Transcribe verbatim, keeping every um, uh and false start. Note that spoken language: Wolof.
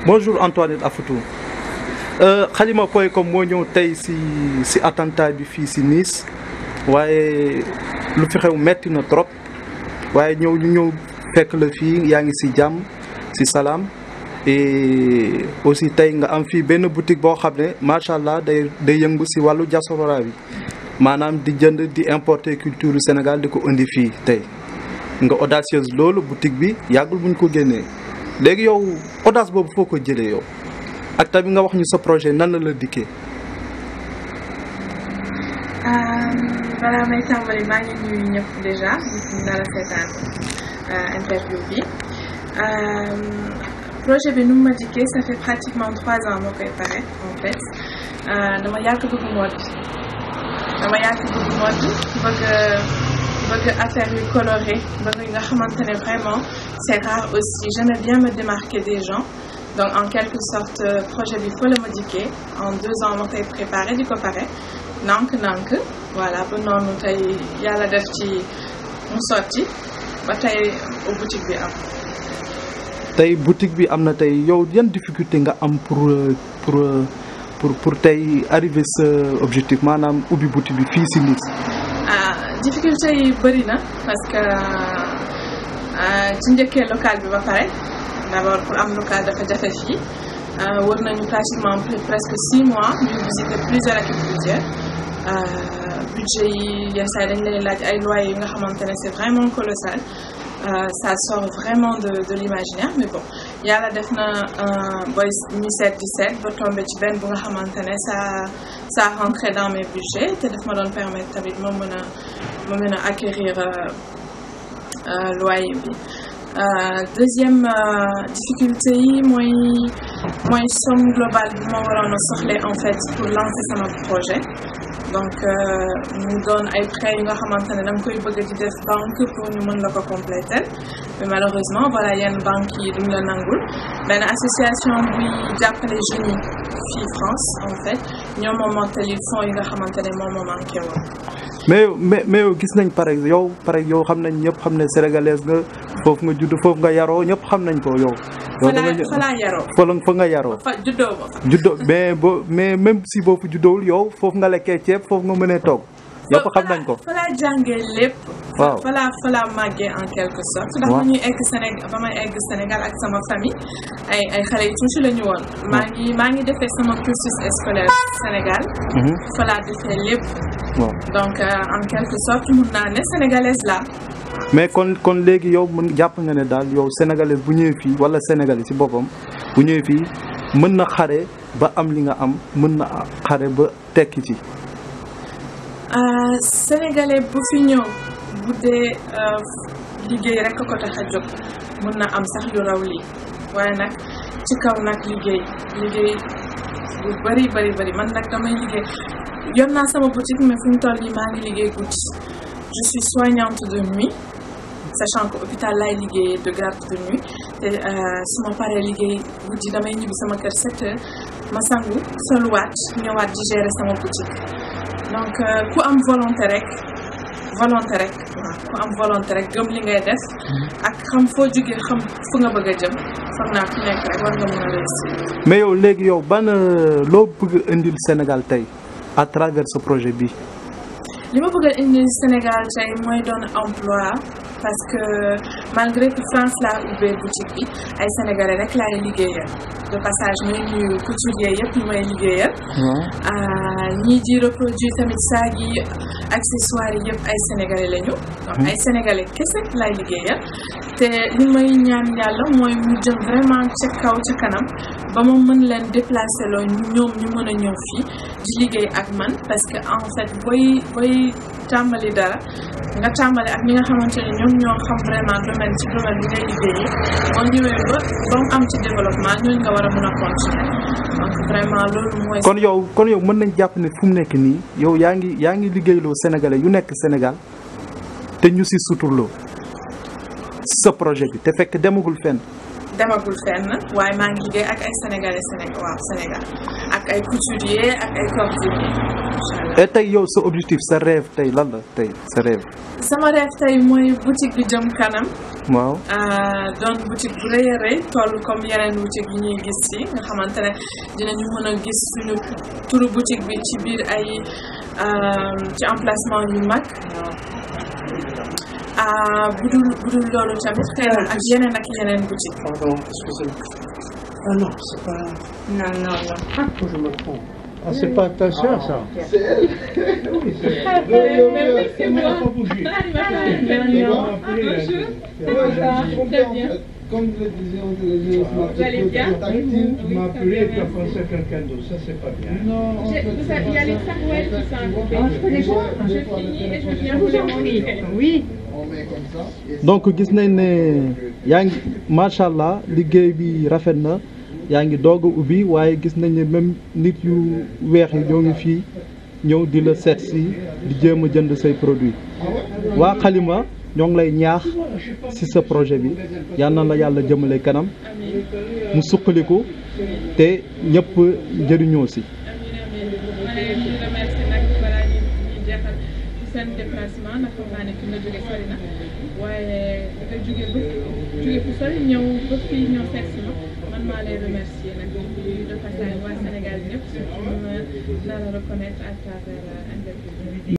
Bonjour Antoinette Afoutou. Khalima point com moo ñëw tey si si attentat bi fii si Nice waaye lu fi xew metti na trop waaye ñëw ñu ñëw fekk la fii yaa ngi si jàmm si salaam et aussi tey nga am fii benn boutique boo xam ne macha allah day day yëngu si wàllu diaspora bi maanaam di jënd di importer culture Sénégal di ko indi fii tey nga audacieuse loolu boutique bi yàggul buñ ko génnee léegi yow audace boobu foo ko jëlee yow. ak tamit nga wax ñu sa projet nan la la dikkee. balaa may tàmbali maa ngi nuyu ñëpp déjà ñu nar a seetaan interview bi projet bi nu mu ma dikkee ça fait pratiquement trois ans moo koy pare en fait dama yàgg bëgg mode dama yàgg bëgg mode bëgg bëgg affaire yu coloré bëgg nga xamante ne vraiment c'est rare aussi j'aimais bien me démarquer des gens. Donc en quelque sorte projet bi faut le modifier en deux ans ma koy préparé di ko pare nank nank voilà ba noonu tey yàlla def ci mu sotti ba tey boutique bi am. tey boutique bi am na tey yow yan difficulté nga am pour pour pour pour tey arriver sa objectif maanaam ubbi boutique bi fii si Nice. ah difficulté yi bëri na parce que ci njëkkee local bi ba pare. D'abord pour am local dafa jafe fii wër nañu pratiquement presque six mois ñu visiter plusieurs ak plusieurs budget yi yenn saa yi dañ lay laaj ay loyers yi nga xamante ne c'est vraiment colossal ça sort vraiment de de l'imaginaire mais bon yàlla def na booy ñu seet di seet ba tombé ci benn bu nga xamante ne ça ça rentré dans mes budgets te daf ma doon permettre tamit ma mën a ma mën a acquérir loyer bi. Euh, deuxième euh, difficulté yi mooy mooy somme globale bi ma waroon a soxla en fait pour lancer sama projet donc mu doon ay prêts yi nga xamante ne da nga koy bëgg di def banque pour ñu mën la ko compléter mais malheureusement voilà yenn banques yi duñ la nangul benn association buy jàppale jeunes yi fii France en fait ñoom moo mottali fonds yi nga xamante ne moom moo manqué woon. mais mais mais gis nañ pare yow pare yow xam nañ ñëpp xam ne sénégalaise nga foofu nga judd foofu nga yaroo ñëpp xam nañ ko yow. yow da nga fa laa yaroo. fa la fa nga yaroo. fa juddoo ba. juddoo mais boo mais même si boo fa juddoowul yow foofu nga lekkee ceeb foofu nga mënee toog. ñëpp xam nañ ko fa laa jàngee lépp. waaw fa laa fa laa màggee en quelque sorte. ndax ba ñuy egg Sénégal ba may egg Sénégal ak sama famille ay ay xale yu tuuti la ñu woon. maa ngi maa ngi defee sama cursus scolaire Sénégal. fa laa defee lépp. donc en quelque sorte mun naa ne sénégalaise la. mais kon kon léegi yow mën jàpp nga ne daal yow sénégalaise bu ñëwee fii wala sénégalais ci boppam bu ñëwee fii mën na xare ba am li nga am mën na xare ba tekki ci. sénégalais bu fi ñëw bu dee liggéey rek ko tax a jóg mën na am sax lu raw lii waaye nag ci kaw nag liggéey liggéey bu bari bari bari man nag damay liggéey yor naa sama boutique mais fu mu toll nii maa ngi liggéey guddi je suis soignante de nuit sachant que hôpital laay liggéeyee de garde de nuit te su ma paree liggéey guddi damay ñibbi sama kër sept heures ma sangu soluwaat ñëwaat di gérer sama boutique donc ku am volonté rek volonté rek waaw ku am volonté rek gëm li ngay def ak xam foo jógee xam fu nga bëgg a jëm foog naa ku nekk rek war nga mën a réussir. mais yow léegi yow ban loo bëgg indil Sénégal tey à travers ce projet bi. li ma bëgg a indil Sénégal tey mooy doon emploi parce que malgré que France laa ubbee boutique bi ay sénégalais rek laay liggéeyal de passage ñuy nuyu couturier yëpp ñu may liggéeyal. ñii di reproduire tamit saag yi accessoires yi yëpp ay sénégalais lañu. donc ay sénégalais kese laay liggéeyal te li may ñaan yàlla mooy mu jëm vraiment ca kaw ca kanam ba ma mën leen déplacer loo ñoom ñu mën a ñëw fii di liggéey ak man parce que en fait booy booy tàmbali dara nga tàmbali ak ñi nga xamante ne ñoom ñoo xam vraiment domaine ci domaine bi ngay liggéeyee boo ñëwee ba ba mu am ci développement ñooñu nga war a mën a continuer donc vraiment loolu mooy. kon yow kon yow mën nañ jàpp ne fu mu nekk nii yow yaa ngi yaa ngi liggéeyloo sénégalais yu nekk Sénégal te ñu si suturloo sa projet bi te fekk demagul fenn. demagul fenn waaye maa ngi liggéey ak ay sénégalais Sénégal waaw Sénégal ak ay couturiers ak ay cordonniers incha allah. et tey yow sa objectif sa rêve tey lan la tey sa rêve. sama rêve tey mooy boutique bi jëm kanam. waaw doon boutique bu rëy a rëy toll comme yeneen boutique yi ñuy gis fii nga xamante ne dinañu mën a gis suñu turu boutique bi ci biir ay ci emplacement yu mag. bu dul bu dul loolu tamit xëy na ak yeneen ak yeneen boutique. Pardon, excusez-moi. Ah non, c'est pas... Non, non, non. Ah, je me trompe. Ah, c'est pas ta soeur, ça. C'est elle. Oui, c'est elle. Ah, mais oui, c'est moi. Pas bouger. Ah, bonjour. Très bien. Comme je le disais, on te le dit, Vous allez bien? Tu m'as appelé, tu as pensé à quelqu'un d'autre, ça c'est pas bien. Non, Il y a les sarouels qui sont occupés. Ah, je connais pas. Je finis et je viens vous les montrer. Oui. on met comme ça. donc gis nañ ne yaa ngi macha allah liggéey bi rafet na yaa ngi doog a ubbi waaye gis nañ ne même nit yu weex yi ñoo ngi fii ñëw di la seet si di jéem a jënd say produits waa Xalima ñoo ngi lay ñaax ci sa projet bi yal na la yàlla jëmale kanam mu suqaliku te ñëpp njëriñoo si. seen déplacement nag xam naa ne fi nga jóge sori na waaye nga jóge ba jóge fu sori ñëw ba fii ñëw seet si ma man maa lay remercier nag de passage waa Sénégal ñëpp surtout ma nar a reconnaître à travers interview